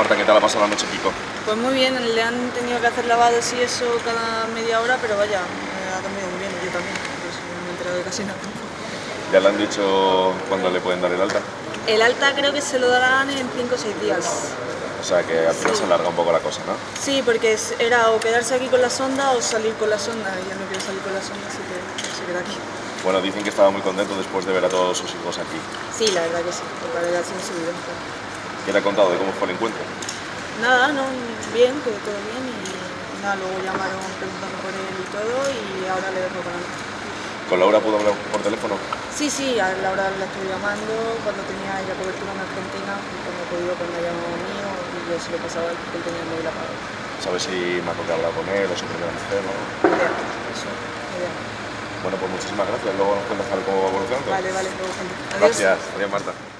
Marta, ¿qué tal ha pasado la noche, Kiko? Pues muy bien, le han tenido que hacer lavados y eso cada media hora, pero vaya, ha dormido muy bien, yo también, pues no me he enterado de casi nada. ¿Ya le han dicho cuándo le pueden dar el alta? El alta creo que se lo darán en 5 o 6 días. O sea que al final Sí. se alarga un poco la cosa, ¿no? Sí, porque era o quedarse aquí con la sonda o salir con la sonda, y él no quiere salir con la sonda, así que se queda aquí. Bueno, dicen que estaba muy contento después de ver a todos sus hijos aquí. Sí, la verdad que sí, porque la verdad sí me subidón. ¿Qué le ha contado de cómo fue el encuentro? Nada, no, bien, que todo bien y nada, luego llamaron preguntando por él y todo y ahora le dejo con él. ¿Con Laura pudo hablar por teléfono? Sí, sí, a Laura la estoy llamando cuando tenía ella cobertura en Argentina, y cuando he podido cuando ha llamado mío y yo se lo pasaba a él porque él tenía el móvil apagado. ¿Sabes si Marco que ha hablado con él o su primera mujer? ¿No? Idea, eso, idea. Bueno, pues muchísimas gracias. Luego nos cuentas cómo va evolucionando. Vale, luego gente. Adiós. Gracias. Adiós, Marta.